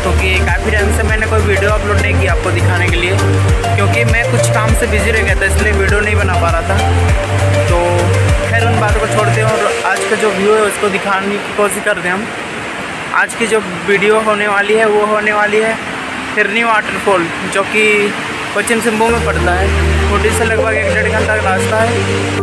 क्योंकि काफ़ी टाइम से मैंने कोई वीडियो अपलोड नहीं किया आपको दिखाने के लिए, क्योंकि मैं कुछ काम से बिजी रह गया था, इसलिए वीडियो नहीं बना पा रहा था। तो खैर उन बातों को छोड़ते हैं और आज का जो व्यू है उसको दिखाने की कोशिश करते हैं हम। आज की जो वीडियो होने वाली है वो होने वाली है हिरनी वाटरफॉल, जो कि पश्चिम सिंहभूम में पड़ता है। कोटी से लगभग 1-1.5 घंटा का रास्ता है।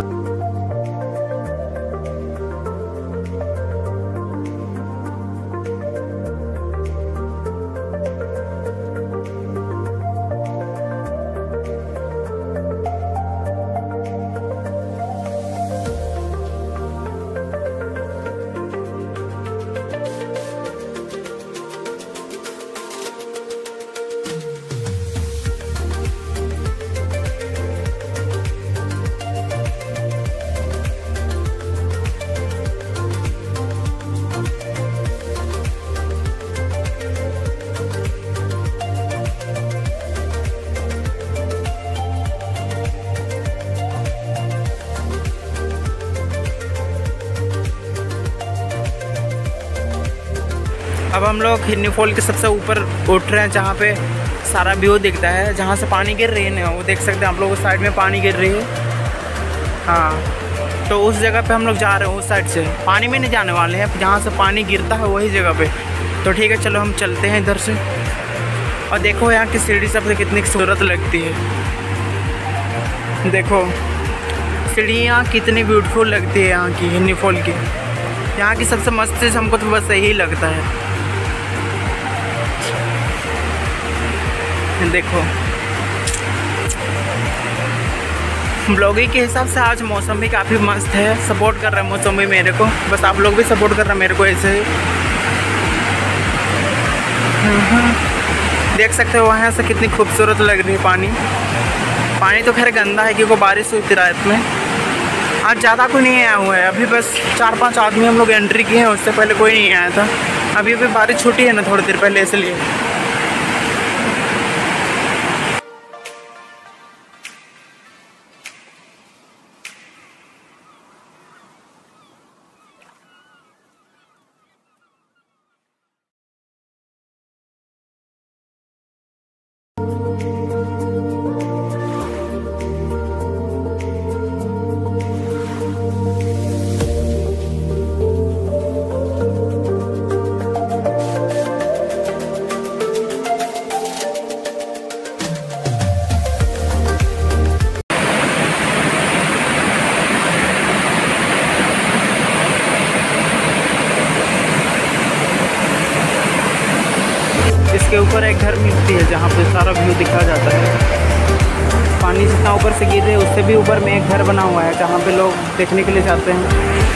अब हम लोग हिरनी फॉल के सबसे ऊपर उठ रहे हैं, जहाँ पे सारा व्यू दिखता है, जहाँ से पानी गिर रही है ना, वो देख सकते हैं आप लोग। उस साइड में पानी गिर रही है, हाँ। तो उस जगह पे हम लोग जा रहे हैं, उस साइड से पानी में नहीं जाने वाले हैं, जहाँ से पानी गिरता है वही जगह पे। तो ठीक है, चलो हम चलते हैं इधर से। और देखो यहाँ की सीढ़ी सबसे कितनी खूबसूरत लगती है। देखो सीढ़ियाँ कितनी ब्यूटीफुल लगती है यहाँ की, हिरनी फॉल की। यहाँ की सबसे मस्त चीज़ हमको तो बस यही लगता है। देखो ब्लॉगिंग के हिसाब से आज मौसम भी काफ़ी मस्त है, सपोर्ट कर रहा है मौसम भी मेरे को। बस आप लोग भी सपोर्ट कर रहे हैं मेरे को ऐसे ही। देख सकते हो वहाँ से कितनी खूबसूरत लग रही है पानी। पानी तो खैर गंदा है क्योंकि बारिश हुई थी रात में। आज ज़्यादा कोई नहीं आया हुआ है, अभी बस 4-5 आदमी हम लोग एंट्री किए हैं, उससे पहले कोई नहीं आया था। अभी बारिश छूटी है ना थोड़ी देर पहले, इसलिए। इसके ऊपर एक घर मिलती है जहाँ पे सारा व्यू दिखा जाता है। पानी जितना ऊपर से गिर रहे उससे भी ऊपर में एक घर बना हुआ है जहाँ पे लोग देखने के लिए जाते हैं।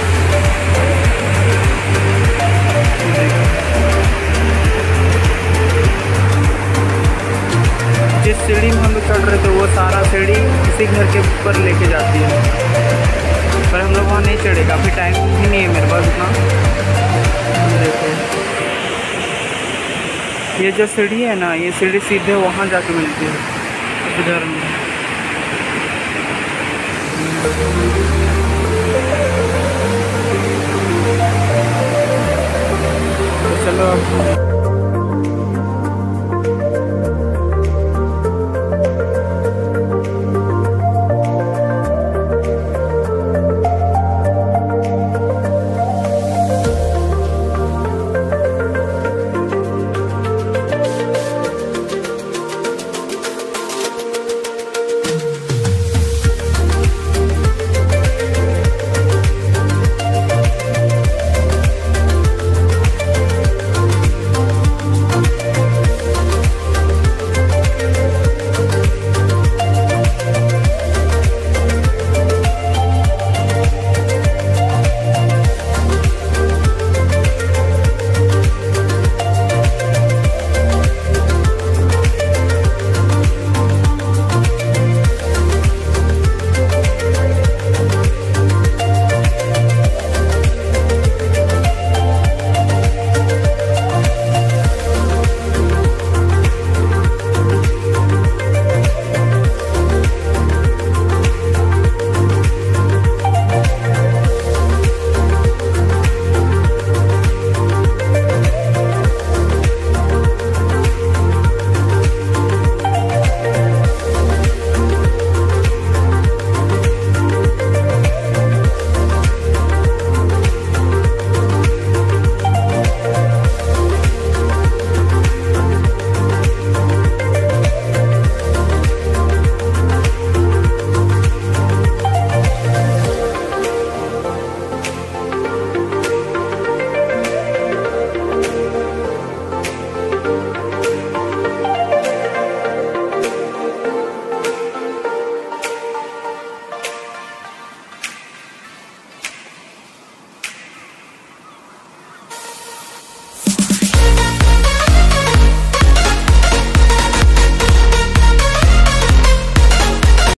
जिस सीढ़ी में हम लोग चढ़ रहे थे वो सारा सीढ़ी इसी घर के ऊपर लेके जाती है, पर हम लोग वहाँ नहीं चढ़े, काफ़ी टाइम भी नहीं है मेरे पास उतना। देखो ये जो सीढ़ी है ना, ये सीढ़ी सीधे वहाँ जाके मिलती है, इधर में।